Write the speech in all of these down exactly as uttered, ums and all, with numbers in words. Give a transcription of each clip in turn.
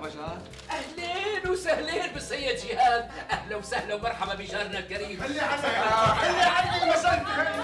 مرحبا جار. اهلين وسهلين بالسيد جهاد، اهلا وسهلا ومرحبا بجارنا الكريم. خلي عنك خلي عني المسألة خلي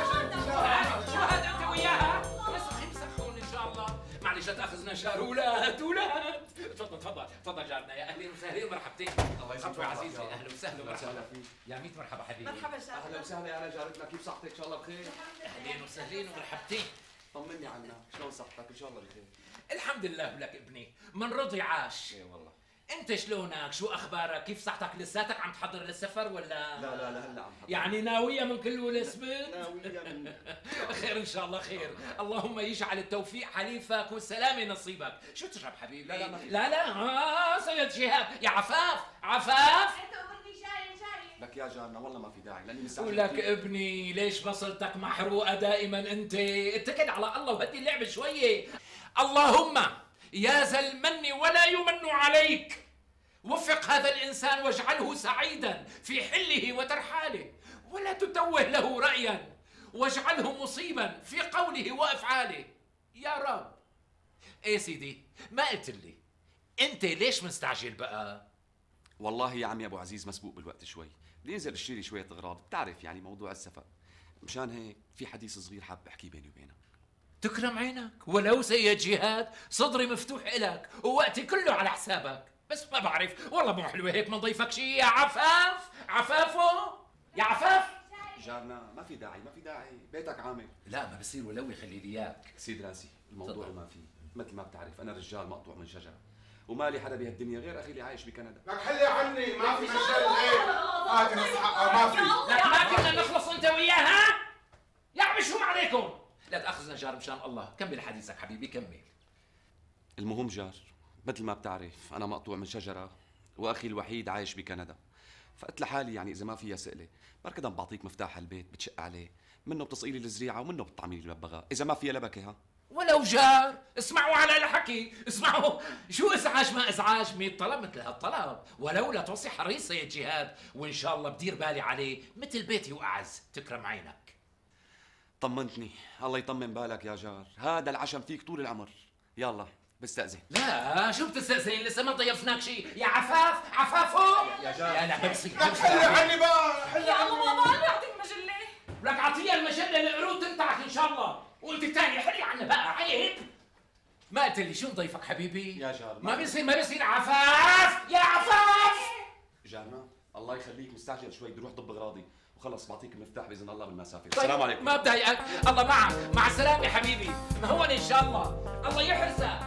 شو هذا انت وياها؟ مسخي مسخون ان شاء الله، معلش لا تاخذنا شهر ولاد ولاد. تفضل تفضل تفضل جارنا، يا اهلين وسهلين ومرحبتين. الله يسعدك عزيزي، اهلا وسهلا ومرحبا فيك. يا ميت مرحبا حبيبي. مرحبا جار. اهلا وسهلا يا انا جارتنا، كيف صحتك؟ ان شاء الله بخير. اهلين وسهلين ومرحبتين. طمني عنك، شلون صحتك؟ ان شاء الله بخير. الحمد لله ولك ابني، من رضي عاش. اي والله. انت شلونك؟ شو اخبارك؟ كيف صحتك؟ لساتك عم تحضر للسفر ولا؟ لا لا لا هلا عم حضر. يعني ناوية من كل ولسبت؟ ناوية من خير ان شاء الله خير، اللهم يجعل التوفيق حليفك والسلامة نصيبك. شو تشرب حبيبي؟ لا لا ما في. لا لا ها سيد شهاب، يا عفاف عفاف. انت امرني جاي جاي. لك يا جارنا والله ما في داعي لاني مستعجل. ولك ابني ليش بصلتك محروقة دائما انت؟ اتكل على الله وهدي اللعبة شوية. اللهم يا ذا المن ولا يمن عليك، وفق هذا الإنسان واجعله سعيدا في حله وترحاله، ولا تتوه له رأيا واجعله مصيبا في قوله وأفعاله يا رب. ايه سيدي، ما قلت لي انت ليش مستعجل بقى؟ والله يا عمي ابو عزيز مسبوق بالوقت شوي، بدي انزل اشتري شوية اغراض، بتعرف يعني موضوع السفر. مشان هيك في حديث صغير حاب احكيه بيني وبينك. تكرم عينك ولو سيد جهاد، صدري مفتوح إلك ووقتي كله على حسابك، بس ما بعرف والله مو حلوة هيك من ضيفك شيء. يا عفاف عفافو يا عفاف. جارنا ما في داعي ما في داعي، بيتك عامر. لا ما بصير ولو يخلي لي اياك. سيد راسي الموضوع تفضل. ما في، مثل ما بتعرف انا رجال مقطوع من شجرة ومالي حدا بهالدنيا غير اخي اللي عايش بكندا. لك خلي عني ما في مجال هيك. هاتي نص حقها ما في. لك ما كنا نخلص انت وياها؟ يا عمي شو ما عليكم؟ لا تاخذنا جار مشان الله، كمل حديثك حبيبي كمل. المهم جار، مثل ما بتعرف انا مقطوع من شجرة واخي الوحيد عايش بكندا، فقلت لحالي يعني اذا ما فيها سئله بركض بعطيك مفتاح البيت بتشق عليه، منه بتصقيلي الزريعه ومنه بتطعمي لي الببغاء، اذا ما فيها لبكه. ها ولو جار، اسمعوا على الحكي، اسمعوا شو ازعاج ما ازعاج، مية طلب مثل هالطلب، ولو لا توصي حريص يا جهاد، وان شاء الله بدير بالي عليه مثل بيتي واعز. تكرم عينك. طمنتني، الله يطمن بالك يا جار، هذا العشم فيك طول العمر. يلا بستأذن. لا شو بتستأذن؟ لسه ما ضيفناك شيء يا عفاف. عفافو يا جار. لا لا بمسك لك خلي عني بقى خلي يا عني. الله بابا انا اعطيك مجله. لك اعطيها المجله القرود تنتعك ان شاء الله، وانت الثاني حلي عنا بقى عيب. ما قلت لي شو نضيفك حبيبي؟ يا جار ما بيصير ما بيصير عفاف يا عفاف. جارنا الله يخليك مستعجل شوي، بدي اروح ضب اغراضي وخلص بعطيك المفتاح باذن الله بالمسافه. طيب السلام عليكم. ما بضايقك، الله معك، مع السلامه يا حبيبي، مهون ان شاء الله، الله يحرسك.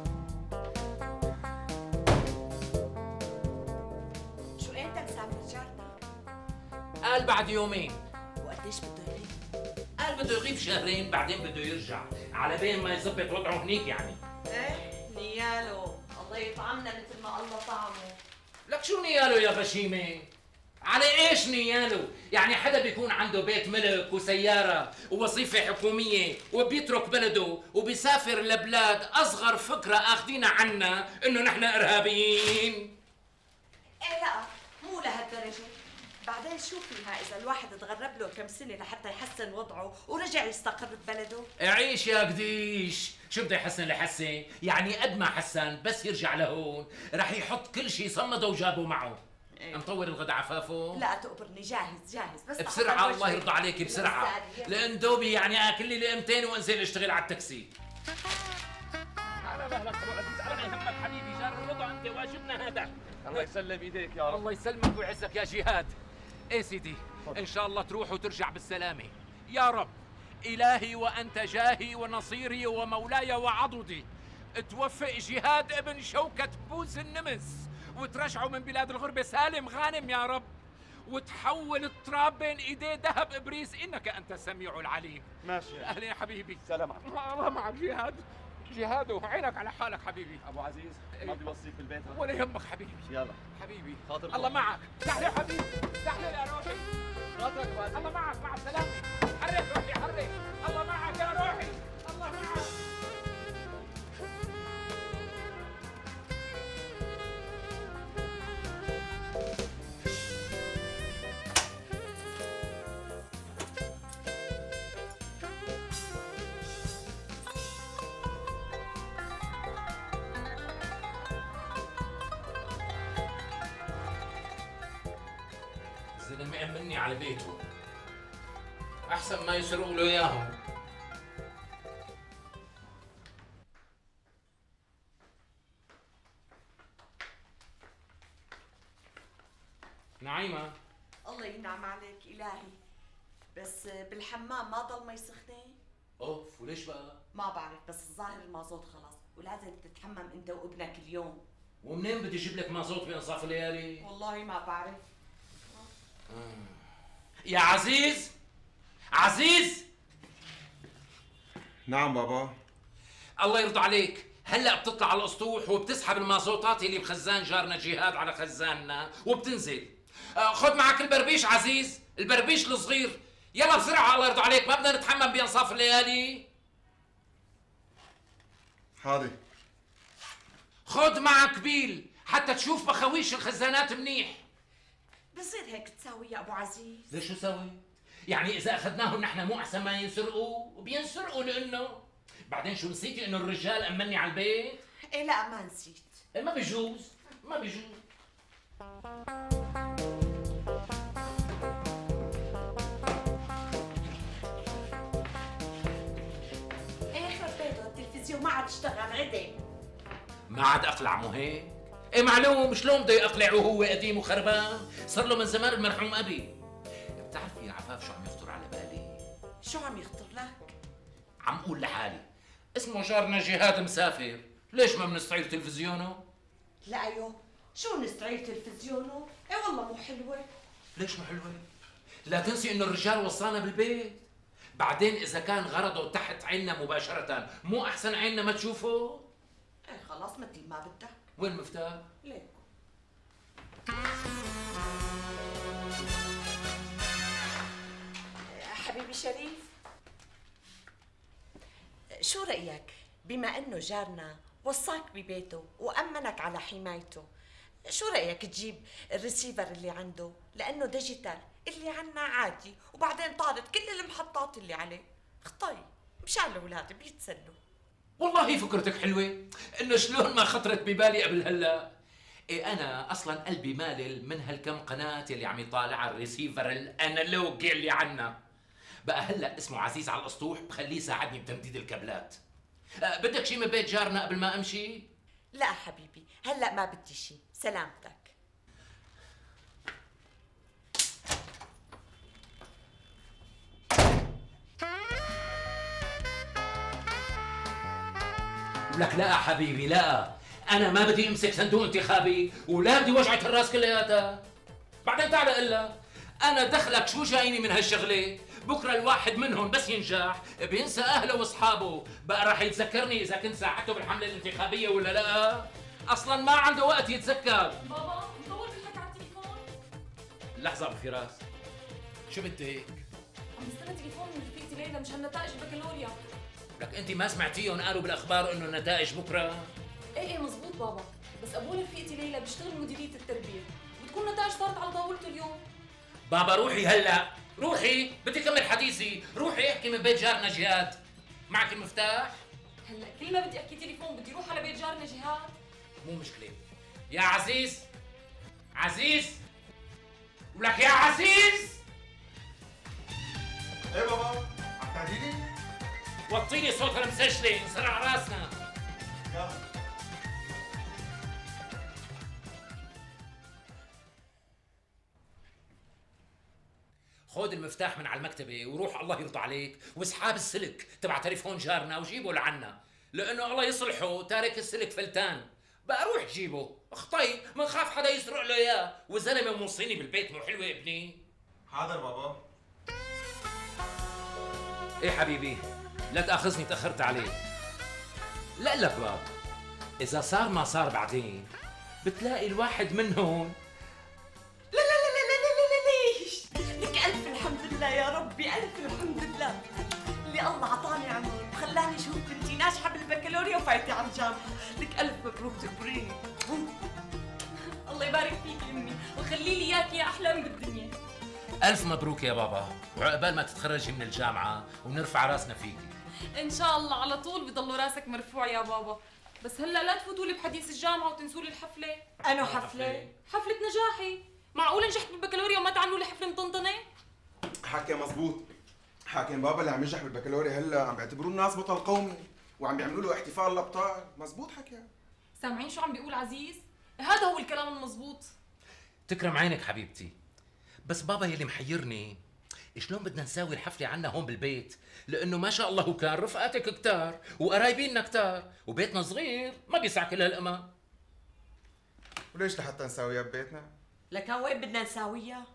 شو امتى مسافر جارنا؟ قال بعد يومين. وقديش بده يغيب؟ قال بده يغيب شهرين بعدين بده يرجع، على بين ما يظبط وضعه هنيك يعني. ايه نياله الله يطعمنا مثل ما الله طعمه. لك شو نياله يا غشيمه؟ على ايش نياله؟ يعني حدا بيكون عنده بيت ملك وسيارة ووظيفة حكومية وبيترك بلده وبيسافر لبلاد أصغر فكرة أخذينا عنا إنه نحن إرهابيين؟ ايه لا مو لهالدرجة، بعدين شو فيها إذا الواحد تغرب له كم سنة لحتى يحسن وضعه ورجع يستقر ببلده؟ عيش يا قديش، شو بده يحسن لحسن؟ يعني قد ما حسن بس يرجع لهون رح يحط كل شيء صمده وجابه معه. إيه. نطور الغدا عفافه؟ لا تقبرني، جاهز جاهز بس بسرعة الله يرضى عليك بسرعة، لأن دوبي يعني آكل لي لقمتين وانزل اشتغل على التاكسي. على مهلك أبو عزيز، أنا يهمك حبيبي، جار الرضا أنت واجبنا هذا. الله يسلم ايديك يا رب. الله يسلمك ويعزك يا جهاد. إيه سيدي، إن شاء الله تروح وترجع بالسلامة يا رب. إلهي وأنت جاهي ونصيري ومولاي وعضدي، توفق جهاد ابن شوكة بوز النمس وترجعه من بلاد الغربة سالم غانم يا رب، وتحول التراب بين ايديه ذهب ابريس، انك انت السميع العليم. ماشي. اهلا يا حبيبي. سلام عليكم. الله معك جهاد، جهاد عينك على حالك حبيبي. ابو عزيز ما بدي اوصيك بالبيت. ولا يهمك حبيبي. يلا حبيبي خاطر الله معك. تحلي حبيبي تحلي يا روحي. خاطرك ابو عزيز. الله معك مع السلامة. حرك روحي حرك. الله معك يا روحي. الله معك. مأمني على بيته، احسن ما يسرقوا له اياهم. نعيمة، الله ينعم عليك إلهي، بس بالحمام ما ضل مي سخنة؟ اوف، وليش بقى؟ ما بعرف، بس الظاهر المازوت خلص ولازم تتحمم انت وابنك اليوم. ومنين بدي اجيب لك مازوت بانصاف الليالي؟ والله ما بعرف. يا عزيز، عزيز. نعم بابا. الله يرضى عليك، هلا بتطلع على الاسطوح وبتسحب المازوتات اللي بخزان جارنا جهاد على خزاننا وبتنزل. آه، خذ معك البربيش عزيز، البربيش الصغير. يلا بسرعه الله يرضى عليك، ما بدنا نتحمم بانصاف الليالي. حاضر. خذ معك بيل حتى تشوف بخويش الخزانات منيح. بصير هيك تساوي يا ابو عزيز؟ ليش شو سوي؟ يعني اذا اخذناهم نحن مو احسن ما ينسرقوا؟ وبينسرقوا لانه بعدين شو نسيتي انه الرجال امني على البيت؟ ايه لا ما نسيت. إيه ما بيجوز، ما بيجوز. ايه خرب بيته التلفزيون ما عاد اشتغل عدل. ما عاد اقلع مو هيك؟ ايه معلوم، شلون بده يقلع وهو قديم وخربان؟ صار له من زمان المرحوم ابي. بتعرفي يا عفاف شو عم يخطر على بالي؟ شو عم يخطر لك؟ عم قول لحالي، اسمه جارنا جهاد مسافر، ليش ما بنستعير تلفزيونه؟ لا ايوه، شو نستعير تلفزيونه؟ ايه والله مو حلوه. ليش مو حلوه؟ لا تنسي انه الرجال وصانا بالبيت. بعدين اذا كان غرضه تحت عيننا مباشره، مو احسن عيننا ما تشوفه؟ ايه خلاص مثل ما بدك. وين المفتاح؟ ليك. حبيبي شريف، شو رأيك بما انه جارنا وصاك ببيته وأمنك على حمايته، شو رأيك تجيب الريسيفر اللي عنده لأنه ديجيتال، اللي عنا عادي، وبعدين طارت كل المحطات اللي عليه. اخطي مشان الأولاد بيتسلوا. والله فكرتك حلوة، انه شلون ما خطرت ببالي قبل هلا. إيه انا اصلا قلبي مالل من هالكم قناة اللي عم يطالع الريسيفر الانالوج اللي عنا. بقى هلا اسمه عزيز على الاسطوح، بخليه يساعدني بتمديد الكابلات. أه بدك شي من بيت جارنا قبل ما امشي؟ لا حبيبي هلا ما بدي شي، سلامتك. لك لا حبيبي لا، انا ما بدي امسك صندوق انتخابي ولا بدي وجعة الراس كلياتها. بعدين تعال الا انا دخلك شو جايني من هالشغله؟ بكره الواحد منهم بس ينجح بينسى اهله واصحابه، بقى راح يتذكرني اذا كنت ساعدته بالحمله الانتخابيه ولا لا؟ اصلا ما عنده وقت يتذكر. بابا مطول بالحكي على التليفون. لحظه ابو فراس، شو بدك؟ عم بستنى تليفون من رفيقتي ليلى مشان نتائج البكالوريا. لك انت ما سمعتيهم قالوا بالاخبار انه النتائج بكره؟ ايه ايه مزبوط بابا، بس ابونا رفيقتي ليلى بيشتغل مديريه التربيه، بتكون النتائج صارت على طاولته اليوم. بابا روحي هلا، روحي بدي كمل حديثي، روحي احكي من بيت جارنا جهاد. معك المفتاح؟ هلا كل ما بدي احكي تليفون بدي اروح على بيت جارنا جهاد. مو مشكلة. يا عزيز، عزيز، ولك يا عزيز. ايه بابا، عم تعديني؟ وطيني صوت المسجلة انصرع راسنا. يلا. خذ المفتاح من على المكتبة وروح الله يرضى عليك واسحاب السلك تبع تليفون جارنا وجيبه لعنا، لأنه الله يصلحه تارك السلك فلتان. بقى روح جيبه، اخطي منخاف حدا يسرق له اياه، والزلمة موصيني بالبيت مو حلوة ابني. حاضر بابا. ايه حبيبي، لا تاخذني تاخرت عليك. لا لك باب، اذا صار ما صار بعدين بتلاقي الواحد منهم. لا لا لا لا لا لا لا ليش؟ لك ألف الحمد لله يا ربي، ألف الحمد لله اللي الله عطاني عمر وخلاني شوف بنتي ناجحة بالبكالوريا وفايتة على الجامعة. لك ألف مبروك تكبرين. الله يبارك فيك امي وخلي لي اياكي يا احلام بالدنيا. ألف مبروك يا بابا، وعقبال ما تتخرجي من الجامعة ونرفع راسنا فيكي. ان شاء الله على طول بضل راسك مرفوع يا بابا، بس هلا لا تفوتوا لي بحديث الجامعة وتنسوا لي الحفلة. أنا حفلة؟ حفلة نجاحي، معقوله نجحت بالبكالوريا وما تعملوا لي حفله مطنطنه؟ حكي مزبوط. حاكم بابا اللي عم ينجح بالبكالوريا هلا عم بيعتبروه الناس بطل قومي وعم بيعملوا له احتفال الابطال. مزبوط حكي. سامعين شو عم بيقول عزيز؟ هذا هو الكلام المزبوط. تكرم عينك حبيبتي، بس بابا يلي محيرني شلون بدنا نساوي الحفله عنا هون بالبيت، لانه ما شاء الله كان رفقاتك كتار وقرايبيننا كتار وبيتنا صغير ما بيسع كل هالقمة. وليش لحتى نساويها ببيتنا؟ لكان وين بدنا نساويها؟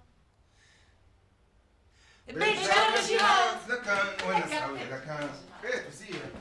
بيت جار جهاز. لكان وين نساويها؟ لكان بيت وسيرة.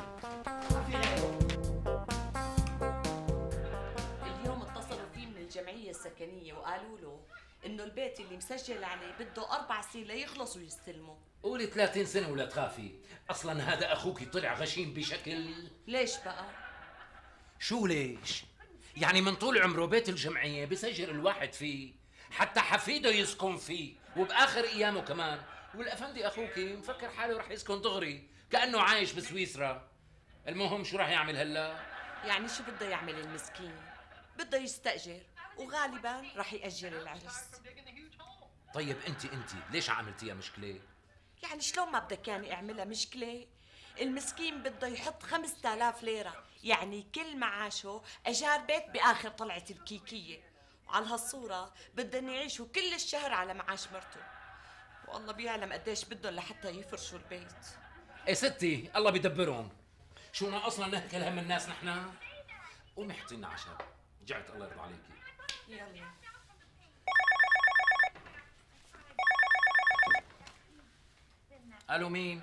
اليوم اتصلوا فيه من الجمعية السكنية وقالوا له انه البيت اللي مسجل عليه بده اربع سنين ليخلص ويستلموا. قولي ثلاثين سنة ولا تخافي، اصلا هذا اخوك طلع غشيم بشكل. ليش بقى؟ شو ليش؟ يعني من طول عمره بيت الجمعية بسجل الواحد فيه، حتى حفيده يسكن فيه وبآخر أيامه كمان، والأفندي أخوك مفكر حاله رح يسكن دغري كأنه عايش بسويسرا. المهم شو رح يعمل هلا؟ يعني شو بده يعمل المسكين؟ بده يستأجر وغالبا رح يأجل العرس. طيب أنت أنت ليش عملتيها مشكلة؟ يعني شلون ما بدك يعني اعملها مشكلة؟ المسكين بده يحط خمسة آلاف ليرة، يعني كل معاشه أجار بيت بآخر طلعة الكيكية، وعلى هالصورة بدهم يعيشوا كل الشهر على معاش مرته، والله بيعلم قديش بدهم لحتى يفرشوا البيت. إيه ستي الله بيدبرهم، شو ناقصنا نهكل هم الناس نحن؟ قومي حطي لنا عشاء، جعت الله يرضى عليكي. يلا. الو مين؟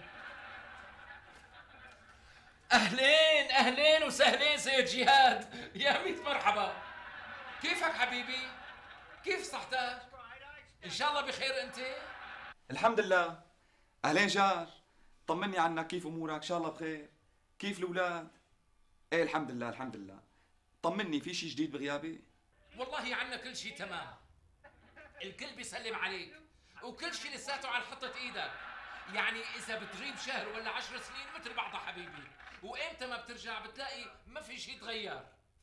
اهلين اهلين وسهلين سيد جهاد، يا ميت مرحبا. كيفك حبيبي؟ كيف صحتك؟ ان شاء الله بخير انت؟ الحمد لله. اهلين جار، طمني عنك، كيف امورك؟ ان شاء الله بخير. كيف الاولاد؟ ايه الحمد لله الحمد لله. طمني، في شيء جديد بغيابي؟ والله عنا كل شيء تمام، الكل بيسلم عليك وكل شيء لساته على حطة ايدك. يعني اذا بتغيب شهر ولا عشر سنين مثل بعضها حبيبي، وامتى ما بترجع بتلاقي ما في شيء تغير.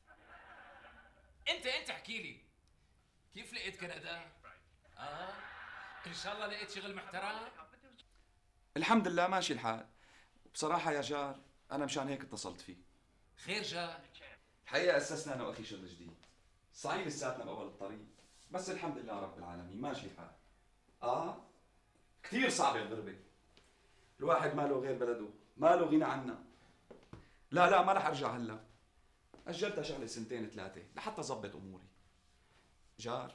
انت انت احكي لي كيف لقيت كندا؟ اه ان شاء الله لقيت شغل محترم؟ الحمد لله ماشي الحال. بصراحة يا جار أنا مشان هيك اتصلت فيه. خير جار؟ الحقيقة أسسنا أنا وأخي شغل جديد، صحيح لساتنا بأول الطريق، بس الحمد لله رب العالمين ماشي الحال. آه كثير صعبة الغربة، الواحد ما له غير بلده، ما له غنى عنا. لا لا ما رح أرجع هلا، أجلتها شغلة سنتين ثلاثة لحتى أظبط أموري. جار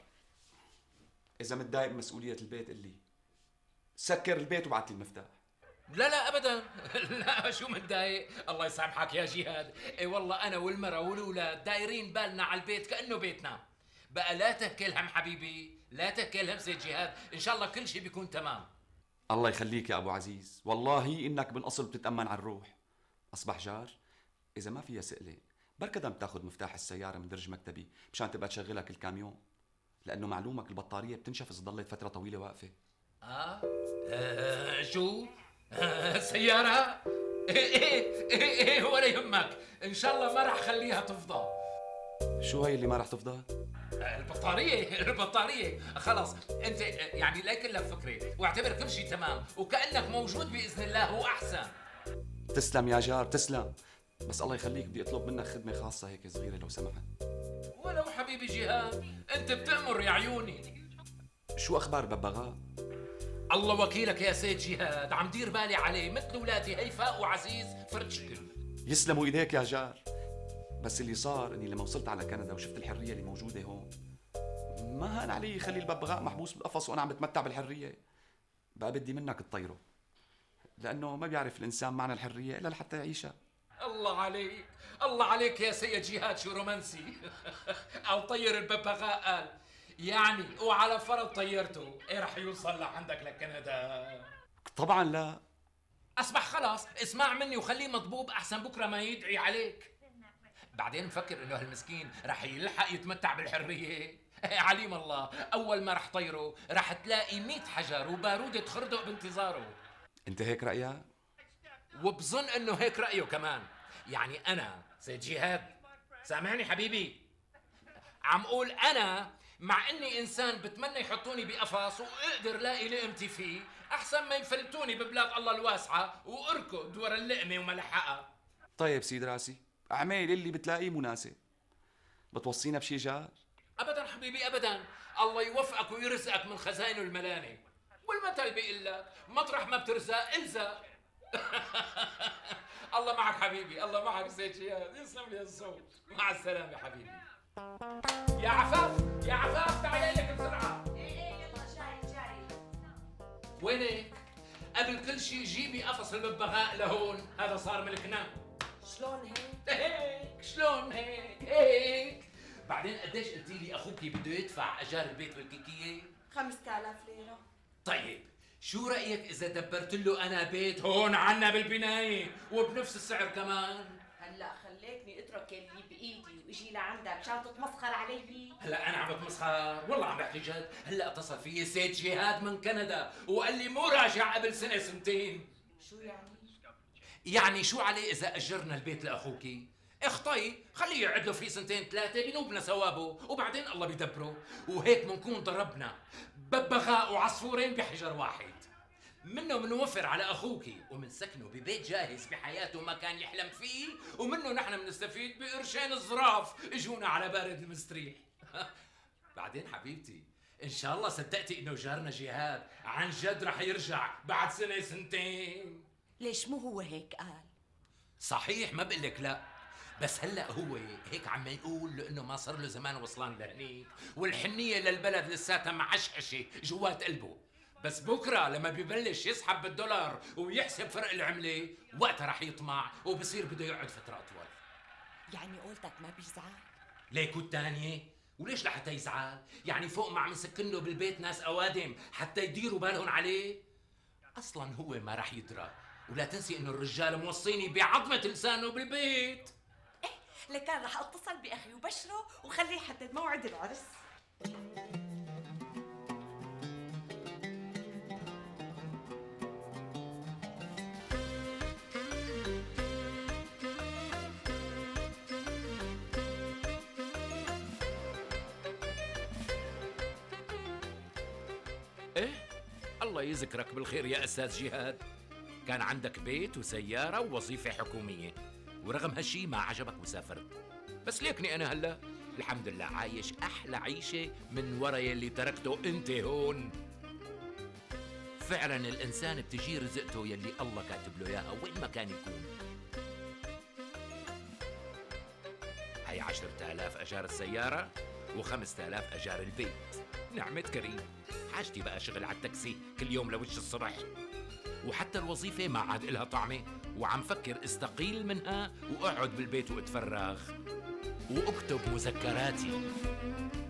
إذا متضايق من مسؤولية البيت قل لي، سكر البيت وبعت لي المفتاح. لا لا ابدا لا شو متضايق، الله يسامحك يا جهاد. اي والله انا والمرة والاولاد دايرين بالنا على البيت كانه بيتنا. بقى لا تهكل هم حبيبي، لا تهكل هم سيد جهاد، ان شاء الله كل شيء بيكون تمام. الله يخليك يا ابو عزيز، والله انك بالاصل بتتامن على الروح. اصبح جار اذا ما فيها سئله بركة دام تاخذ مفتاح السياره من درج مكتبي مشان تبقى تشغلها كل كام يوم، لانه معلومك البطاريه بتنشف اذا ضلت فتره طويله واقفه. آه, آه شو؟ آه سيارة؟ ايه ايه ايه ايه ولا يهمك، ان شاء الله ما راح خليها تفضى. شو هي اللي ما راح تفضى؟ آه البطارية البطارية خلص، انت يعني لا يكلك فكرة واعتبر كل شيء تمام وكأنك موجود بإذن الله هو أحسن. تسلم يا جار تسلم، بس الله يخليك بدي اطلب منك خدمة خاصة هيك صغيرة لو سمحت. ولو حبيبي جهاد انت بتأمر يا عيوني. شو اخبار ببغاء؟ الله وكيلك يا سيد جهاد، عم دير بالي عليه مثل ولادي هيفاء وعزيز فرد شكل. يسلموا ايديك يا جار، بس اللي صار اني لما وصلت على كندا وشفت الحرية اللي موجودة هون ما هان علي خلي الببغاء محبوس بالقفص وانا عم بتمتع بالحرية. بقى بدي منك تطيره، لانه ما بيعرف الانسان معنى الحرية الا لحتى يعيشها. الله عليك الله عليك يا سيد جهاد، شو رومانسي. او طير الببغاء قال، يعني وعلى فرض طيرته ايه رح يوصل لعندك لكندا؟ طبعا لا. اصبح خلاص اسمع مني وخليه مضبوب احسن بكره ما يدعي عليك. بعدين مفكر انه هالمسكين رح يلحق يتمتع بالحريه؟ عليم الله اول ما رح طيره رح تلاقي مئة حجر وبارودة خردق بانتظاره. انت هيك رأيك؟ وبظن انه هيك رأيه كمان. يعني انا سيد جهاد سامعني حبيبي، عم قول انا مع اني انسان بتمنى يحطوني بقفص واقدر لاقي لقمتي فيه احسن ما يفلتوني ببلاد الله الواسعه واركض ورا اللقمه وملحقها. طيب سيد راسي، اعمل اللي بتلاقيه مناسب. بتوصينا بشي جار؟ ابدا حبيبي ابدا، الله يوفقك ويرزقك من خزائنه الملانه. والمثل بيقول لك مطرح ما بترزق الزق. الله معك حبيبي، الله معك سيد شهاد، يسلم لي الصوت. مع السلامه حبيبي. يا عفاف يا عفاف تعالي لك بسرعه. ايه ايه يلا جاي جاي. وينك؟ قبل كل شيء جيبي قفص الببغاء لهون، هذا صار ملكنا. شلون هيك؟ هيك شلون هيك هيك. بعدين قديش قلتي لي اخوكي بده يدفع اجار البيت والكيكيه؟ خمسة آلاف ليرة. طيب شو رايك اذا دبرت له انا بيت هون عنا بالبنايه وبنفس السعر كمان؟ هلا خليتني اترك اللي بايدي واجي لعندك مشان تتمسخر علي. هلا انا عم بتمسخر، والله عم بحكي جد. هلا اتصل فيي سيد جهاد من كندا وقال لي مو راجع قبل سنه سنتين. شو يعني؟ يعني شو عليه اذا اجرنا البيت لاخوكي؟ اخطي خليه يقعد له فيه سنتين ثلاثه بنوبنا ثوابه وبعدين الله بيدبره، وهيك بنكون ضربنا ببغاء وعصفورين بحجر واحد. منه منوفر على اخوكي ومنسكنه ببيت جاهز بحياته ما كان يحلم فيه، ومنه نحن بنستفيد بقرشين الظراف اجونا على بارد المستريح. بعدين حبيبتي ان شاء الله صدقتي انه جارنا جهاد عن جد رح يرجع بعد سنه سنتين. ليش مو هو هيك قال؟ صحيح ما بقول لك لا، بس هلا هو هيك عم يقول لانه ما صار له زمان وصلان لهنيك، والحنيه للبلد لساتها معشعشه جوات قلبه. بس بكره لما ببلش يسحب بالدولار ويحسب فرق العمله وقتها رح يطمع وبصير بده يقعد فتره اطول. يعني قولتك ما بيزعل؟ ليك والتانية؟ وليش لحتى يزعل؟ يعني فوق ما عم يسكن له بالبيت ناس اوادم حتى يديروا بالهم عليه؟ اصلا هو ما رح يدرى، ولا تنسي انه الرجال موصيني بعظمه لسانه بالبيت. ايه لكان رح اتصل باخي وبشره وخليه يحدد موعد العرس. ايه الله يذكرك بالخير يا استاذ جهاد، كان عندك بيت وسياره ووظيفه حكوميه، ورغم هالشي ما عجبك وسافرت. بس ليكني انا هلا الحمد لله عايش احلى عيشه من ورا يلي تركته انت هون. فعلا الانسان بتجي رزقته يلي الله كاتب له اياها وين ما كان يكون. هي عشرة آلاف اجار السياره وخمسة آلاف اجار البيت، نعمة كريم. حاجتي بقى شغل على التاكسي كل يوم لوش الصبح، وحتى الوظيفة ما عاد إلها طعمة، وعم فكر استقيل منها وأقعد بالبيت وأتفرغ وأكتب مذكراتي.